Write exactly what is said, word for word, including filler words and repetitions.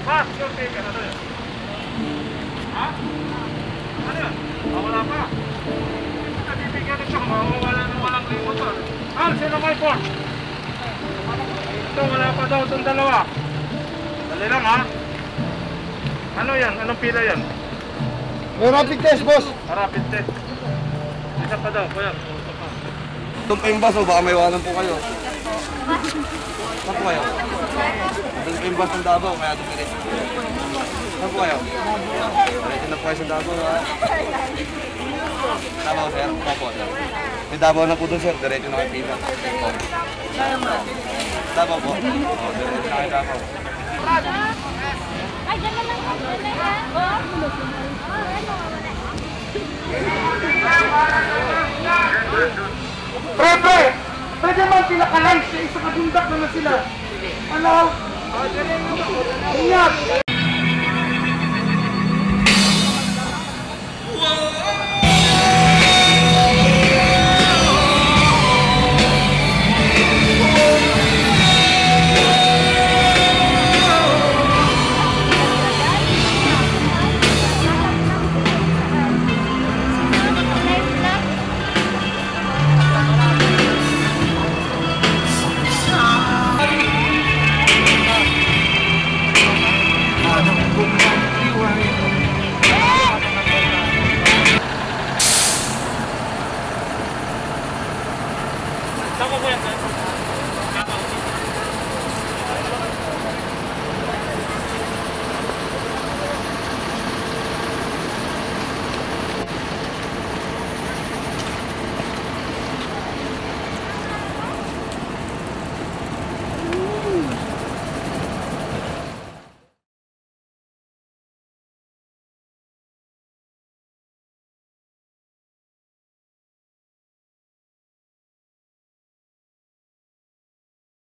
Pass your ticket. Ano yun? Ha? Ano yun? Ah, wala pa. Nabibigyan ito. Mawawala ng walang limutan. Ah, sino may phone? Ito, wala pa daw itong dalawa. Dali lang ha. Ano yan? Anong pila yan? May rapid test, boss. Ah, rapid test. Isa pa daw, kuya. Doon pa yung bus, o baka may iwanan po kayo. Saan po kayo? Doon pa yung bus ng Davao, kaya dumiretso. Saan po kayo? Diretso na po kayo sa Davao, ha? Davao, sir? Opo, sir. May Davao na po doon, sir. Diretso na kayo pila. Davao po. O, diretso na kayo Davao. Ay, gano'n lang po. Pepe! Pwede man sila kalay sa isa kabundak naman sila. Ano? Ingat!